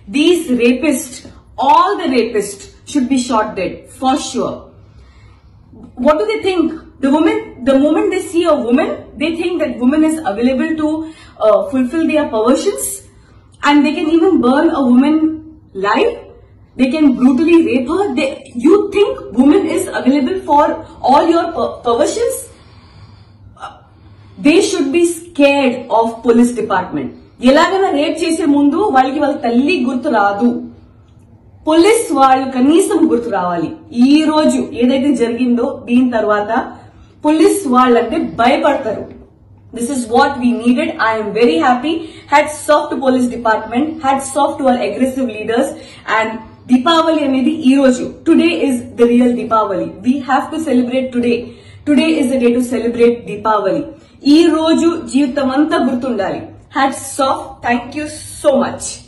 These rapists, all the rapists should be shot dead, for sure. What do they think? The moment they see a woman, they think that woman is available to fulfill their perversions, and they can even burn a woman alive. They can brutally rape her. You think woman is available for all your perversions? They should be scared of police department. ఎలాగైనా rape చేసే ముందు వాళ్ళకి వాళ్ళ తల్లి గుర్తు రాదు. Police వాళ్ళు కనీసం గుర్తు రావాలి. ఈ రోజు ఏదైతే జరిగిందో దీని తర్వాత పోలీస్ వాళ్ళంటే భయపడతారు. This is what we needed. I am very happy. Hats off to police department. Hats off to our aggressive leaders. And Deepavali అనేది ఈ రోజు. Today is the real Deepavali. We have to celebrate today. Today is the day to celebrate Deepavali. ఈ రోజు జీవితం అంతా గుర్తుండాలి. Hats off. Thank you so much.